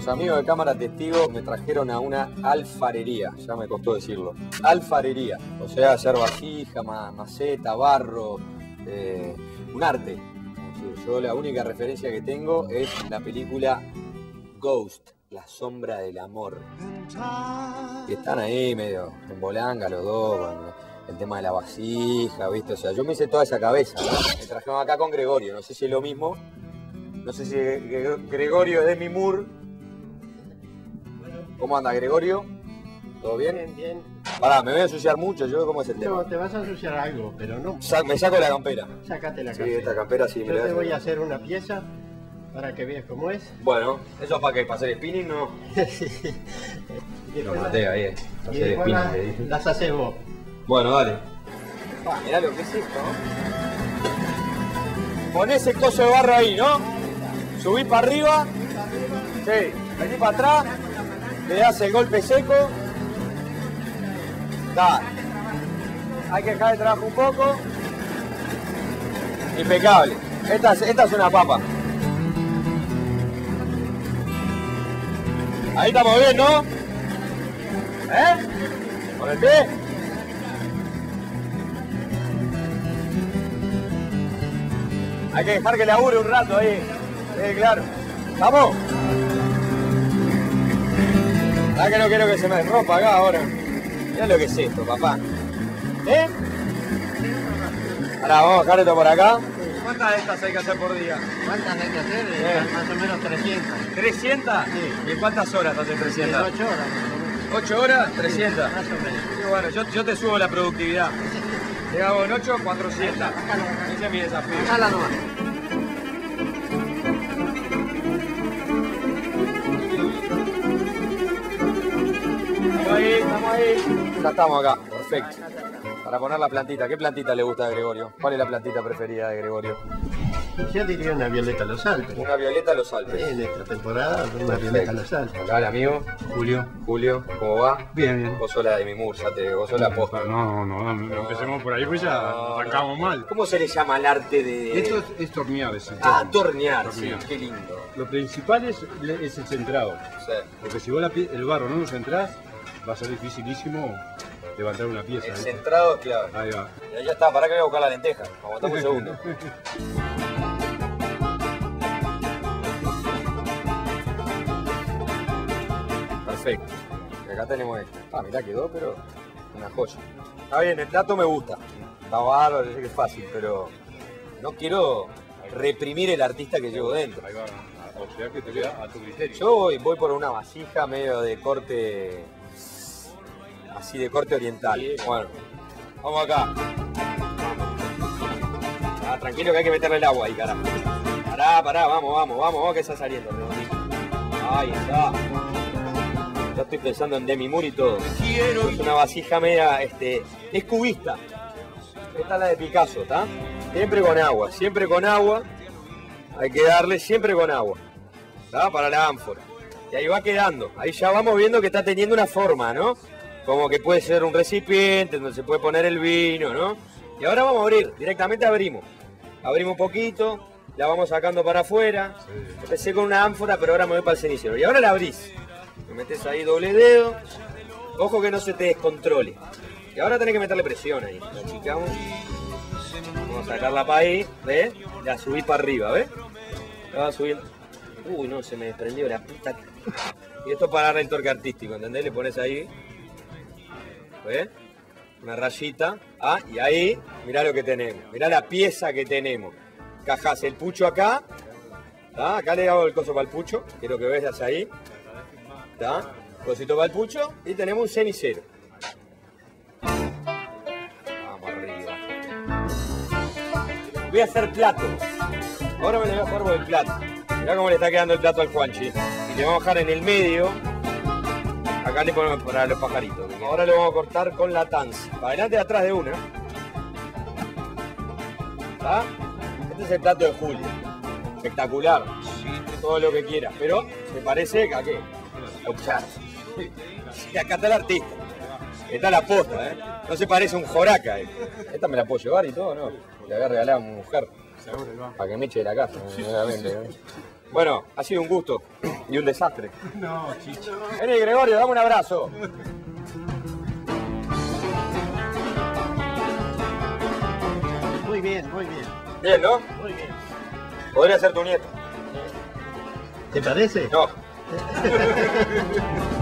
Los amigos de Cámara Testigo me trajeron a una alfarería, ya me costó decirlo. Alfarería, o sea, hacer vasija, maceta, barro, un arte. Yo la única referencia que tengo es la película Ghost, La sombra del amor. Y están ahí medio en bolanga los dos, con el tema de la vasija, ¿viste? O sea, yo me hice toda esa cabeza, ¿no? Me trajeron acá con Gregorio, no sé si es lo mismo. No sé si Gregorio es de Demi Moore. ¿Cómo anda, Gregorio? ¿Todo bien? Bien, bien. Pará, me voy a ensuciar mucho, yo cómo es el tema. No, te vas a ensuciar algo, pero no. Me saco la campera. Sácate la Sí, campera. esta campera sí. Yo te voy a hacer una pieza para que veas cómo es. Bueno, ¿eso es para qué? ¿Para hacer spinning, no? Sí. Y Lo después maté ahí, y hacer después spinning, le dije. las haces vos. Bueno, dale. Mirá lo que es esto, ¿no? Ponés el coso de barro ahí, ¿no? Subís para arriba. Sí, venís para atrás. Le das el golpe seco. Dale. Hay que dejar el trabajo un poco. Impecable. Esta es una papa. Ahí estamos bien, ¿no? ¿Eh? ¿Con el pie? Hay que dejar que labure un rato ahí. Sí, claro. ¿Vamos? Ah, que no quiero que se me rompa acá ahora. Mirá lo que es esto, papá. ¿Eh? Ahora vamos a dejar esto por acá. ¿Cuántas de estas hay que hacer por día? ¿Cuántas hay que hacer? Más o menos 300. ¿300? Sí. ¿Y en cuántas horas haces 300? 8 horas. ¿8 horas? 300. Más o menos. Y bueno, yo te subo la productividad. Llegamos en 8, 400. Acá. Ese es mi desafío. Acá nomás. Estamos ahí. Ya estamos acá, perfecto. Para poner la plantita, ¿qué plantita le gusta a Gregorio? ¿Cuál es la plantita preferida de Gregorio? Yo diría una violeta a los Alpes. Una violeta a los Alpes. En esta temporada, una violeta a los Alpes. Acá el amigo Julio. Julio, ¿cómo va? Bien, bien. Vos sos la de Demi Moore, ya te gozó la posta. No, empecemos por ahí, pues ya arrancamos mal. ¿Cómo se le llama al arte de...? Esto es tornear, tornear, sí, Tornear. qué lindo. Lo principal es el centrado, Sí. porque si vos el barro no lo centrás, va a ser dificilísimo levantar una pieza. El ¿viste? centrado es clave. Ahí va. Y ya está, pará que voy a buscar la lenteja. Aguantame un segundo. Perfecto. Y acá tenemos esto. Ah, mirá, quedó, pero una joya. Está bien, el plato me gusta. Está bárbaro, yo sé que es fácil, pero no quiero reprimir el artista que llevo dentro. Ahí va. O sea que te queda a tu criterio. Yo voy por una vasija medio de corte, así de corte oriental. Bueno, vamos acá. Ah, tranquilo que hay que meterle el agua ahí, carajo. Pará, vamos que está saliendo. Ahí está. Ya estoy pensando en Demi Moore y todo. Es una vasija media, es cubista. Esta es la de Picasso, ¿está? Siempre con agua. Hay que darle siempre con agua, ¿tá? Para la ánfora. Y ahí va quedando. Ahí ya vamos viendo que está teniendo una forma, ¿no? Como que puede ser un recipiente donde se puede poner el vino, ¿no? Y ahora vamos a abrir, directamente abrimos. Abrimos un poquito, la vamos sacando para afuera. Empecé con una ánfora, pero ahora me voy para el cenicero. Y ahora la abrís. Me metes ahí doble dedo. Ojo que no se te descontrole. Y ahora tenés que meterle presión ahí. La achicamos. Vamos a sacarla para ahí, ¿ves? La subí para arriba, ¿ves? La va subiendo. Uy, no, se me desprendió la puta. Y esto es para darle el torque artístico, ¿entendés? Le pones ahí, ¿ves? Una rayita. Ah, y ahí, mirá lo que tenemos. Mirá la pieza que tenemos. Cajás el pucho acá. ¿Tá? Acá le hago el coso para el pucho. Quiero que veas ahí. ¿Tá? Cosito para el pucho. Y tenemos un cenicero. Vamos arriba. Voy a hacer plato. Ahora me lo voy a hacer por el plato. Mirá cómo le está quedando el plato al Juanchi. Y le vamos a dejar en el medio. Acá le ponemos para los pajaritos. Ahora lo vamos a cortar con la tanza. Para adelante y atrás de una. ¿Está? Este es el plato de Julio. Espectacular. Todo lo que quiera. Pero se parece a qué? A un chat. Y acá está el artista. Esta es la posta, ¿eh? No se parece a un joraca, ¿eh? Esta me la puedo llevar y todo, ¿no? Le había regalado a mi mujer. Para que me eche de la casa. Bueno, ha sido un gusto y un desastre. No, Chicho. Vení, Gregorio, dame un abrazo. Muy bien, muy bien. Bien, ¿no? Muy bien. Podría ser tu nieto. ¿Te parece? No.